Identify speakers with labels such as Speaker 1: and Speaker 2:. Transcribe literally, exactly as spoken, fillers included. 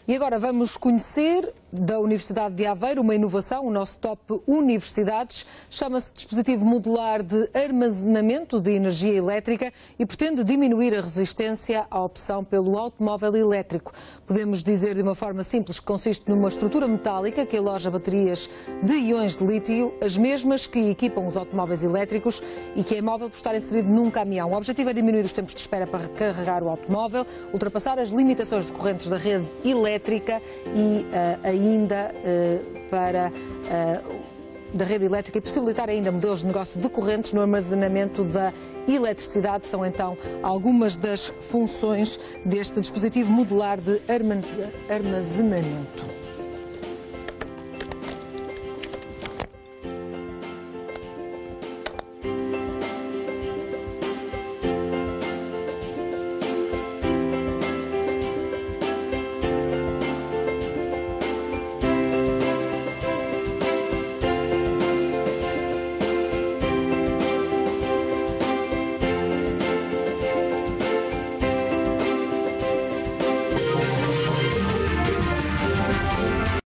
Speaker 1: E agora vamos conhecer da Universidade de Aveiro uma inovação, o nosso top Universidades, chama-se dispositivo modular de armazenamento de energia elétrica e pretende diminuir a resistência à opção pelo automóvel elétrico. Podemos dizer de uma forma simples que consiste numa estrutura metálica que aloja baterias de íons de lítio, as mesmas que equipam os automóveis elétricos e que é móvel por estar inserido num caminhão. O objetivo é diminuir os tempos de espera para recarregar o automóvel, ultrapassar as limitações decorrentes da rede elétrica e uh, ainda uh, para uh, da rede elétrica e possibilitar ainda modelos de negócio decorrentes no armazenamento da eletricidade. São então algumas das funções deste dispositivo modular de armazenamento.